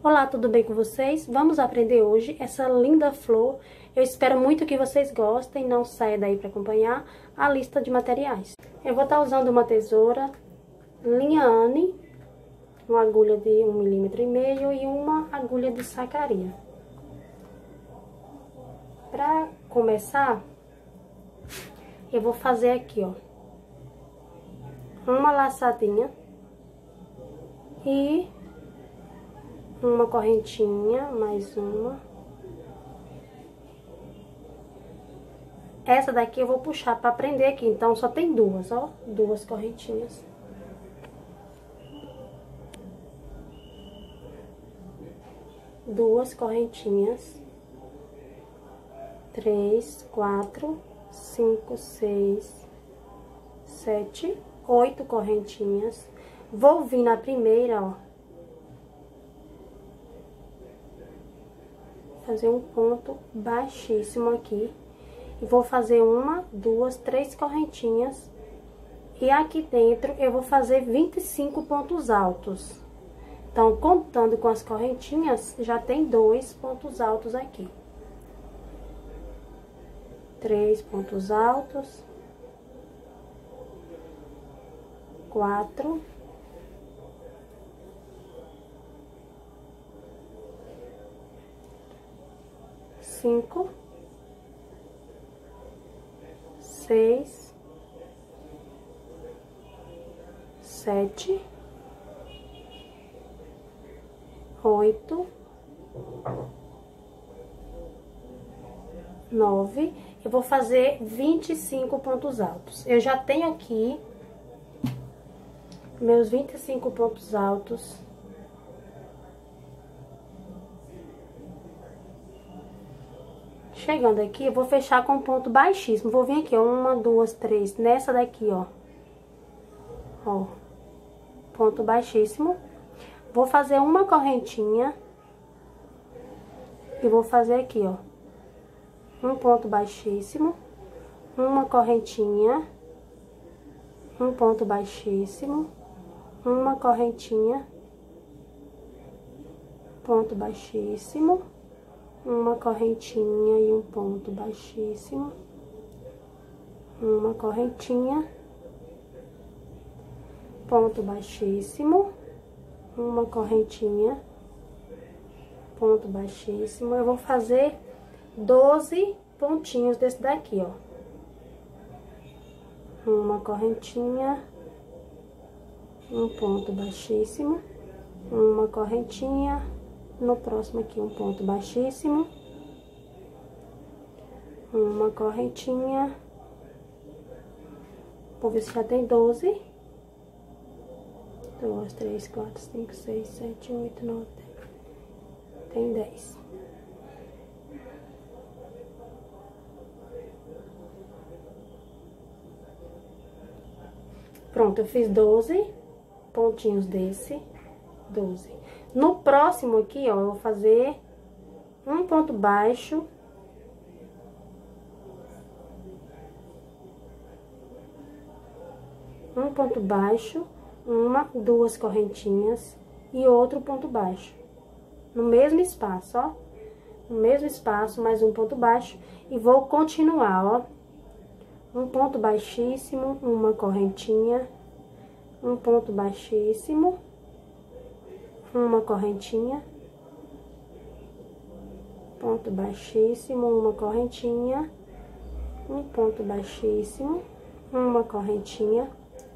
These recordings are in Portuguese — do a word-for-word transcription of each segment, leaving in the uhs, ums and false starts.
Olá, tudo bem com vocês? Vamos aprender hoje essa linda flor. Eu espero muito que vocês gostem, não saia daí para acompanhar a lista de materiais. Eu vou estar usando uma tesoura linha Anne, uma agulha de um milímetro e meio e uma agulha de sacaria. Para começar, eu vou fazer aqui, ó, uma laçadinha e uma correntinha, mais uma. Essa daqui eu vou puxar para prender aqui, então só tem duas, ó, duas correntinhas. Duas correntinhas. Três, quatro, cinco, seis, sete, oito correntinhas. Vou vir na primeira, ó, fazer um ponto baixíssimo aqui. E vou fazer uma, duas, três correntinhas. E aqui dentro eu vou fazer vinte e cinco pontos altos. Então, contando com as correntinhas, já tem dois pontos altos aqui. Três pontos altos. Quatro. Cinco. Seis. Sete. Oito. Nove. Eu vou fazer vinte e cinco pontos altos. Eu já tenho aqui meus vinte e cinco pontos altos. Chegando aqui, eu vou fechar com um ponto baixíssimo. Vou vir aqui, ó, uma, duas, três, nessa daqui, ó. Ó, ponto baixíssimo. Vou fazer uma correntinha. E vou fazer aqui, ó, um ponto baixíssimo, uma correntinha, um ponto baixíssimo, uma correntinha, ponto baixíssimo, uma correntinha e um ponto baixíssimo, uma correntinha, ponto baixíssimo, uma correntinha, ponto baixíssimo. Eu vou fazer doze pontinhos desse daqui, ó. Uma correntinha, um ponto baixíssimo, uma correntinha, no próximo aqui um ponto baixíssimo, uma correntinha. Vou ver se já tem doze. Duas, três, quatro, cinco, seis, sete, oito, nove, dez. Tem dez. Pronto, eu fiz doze pontinhos desse, doze. No próximo aqui, ó, eu vou fazer um ponto baixo. Um ponto baixo, uma, duas correntinhas e outro ponto baixo. No mesmo espaço, ó. No mesmo espaço, mais um ponto baixo. E vou continuar, ó. Um ponto baixíssimo, uma correntinha, um ponto baixíssimo, uma correntinha, ponto baixíssimo, uma correntinha, um ponto baixíssimo, uma correntinha,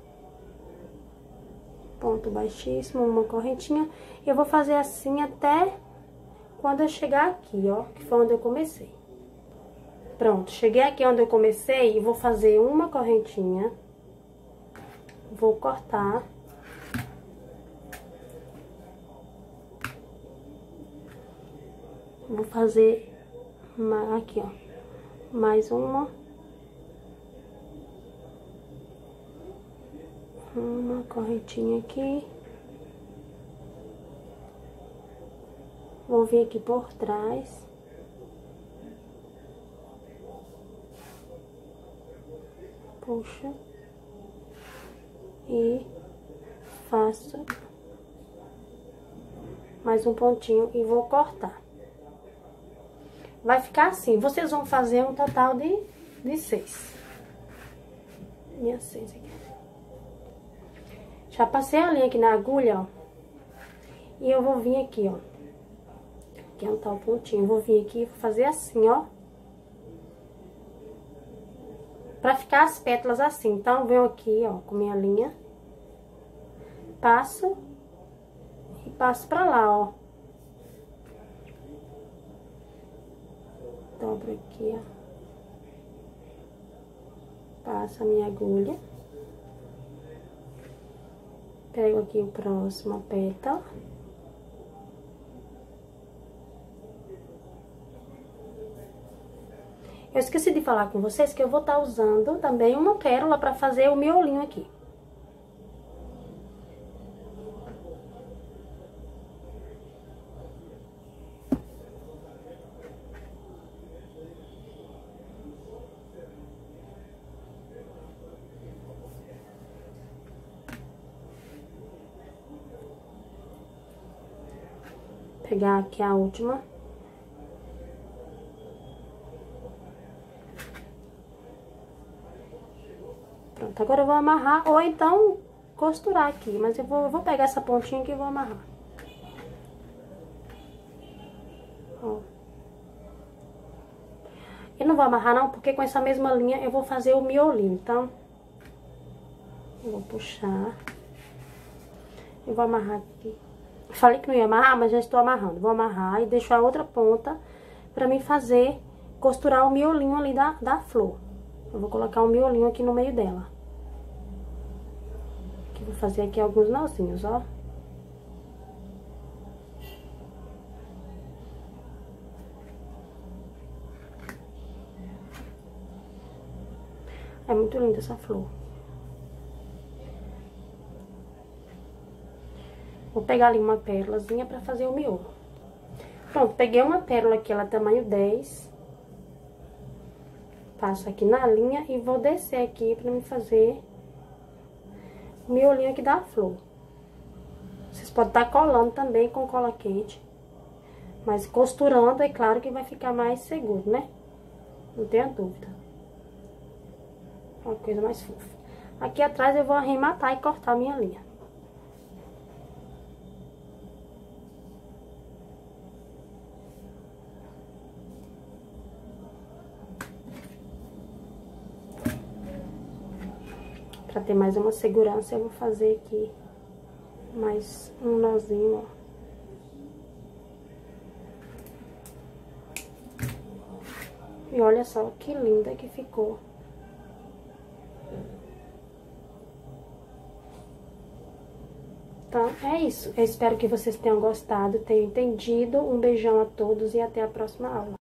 ponto baixíssimo, uma correntinha. Eu vou fazer assim até quando eu chegar aqui, ó, que foi onde eu comecei. Pronto, cheguei aqui onde eu comecei e vou fazer uma correntinha. Vou cortar. Vou fazer uma, aqui, ó, mais uma. Uma correntinha aqui. Vou vir aqui por trás. Puxa. E faço mais um pontinho e vou cortar. Vai ficar assim, vocês vão fazer um total de, de seis. Minha seis aqui. Já passei a linha aqui na agulha, ó. E eu vou vir aqui, ó. Aqui é um tal pontinho. Eu vou vir aqui e vou fazer assim, ó. Pra ficar as pétalas assim. Então, eu venho aqui, ó, com minha linha. Passo. E passo pra lá, ó. Dobro aqui, ó. Passo a minha agulha. Pego aqui o próximo pétala. Eu esqueci de falar com vocês que eu vou estar usando também uma pérola pra fazer o miolinho aqui. Pegar aqui a última. Pronto, agora eu vou amarrar, ou então costurar aqui, mas eu vou, eu vou pegar essa pontinha aqui e vou amarrar. Ó. Eu não vou amarrar não, porque com essa mesma linha eu vou fazer o miolinho, então... Eu vou puxar. Eu vou amarrar aqui. Falei que não ia amarrar, mas já estou amarrando. Vou amarrar e deixo a outra ponta pra mim fazer, costurar o miolinho ali da, da flor. Eu vou colocar um miolinho aqui no meio dela. Aqui, vou fazer aqui alguns nozinhos, ó. É muito linda essa flor. Vou pegar ali uma pérolazinha pra fazer o miolo. Pronto, peguei uma pérola aqui, ela é tamanho dez. Passo aqui na linha e vou descer aqui pra me fazer o miolinho aqui da flor. Vocês podem estar colando também com cola quente. Mas costurando, é claro que vai ficar mais seguro, né? Não tenha dúvida. Uma coisa mais fofa. Aqui atrás eu vou arrematar e cortar a minha linha. Pra ter mais uma segurança, eu vou fazer aqui mais um nozinho, ó. E olha só que linda que ficou. Então, é isso. Eu espero que vocês tenham gostado, tenham entendido. Um beijão a todos e até a próxima aula.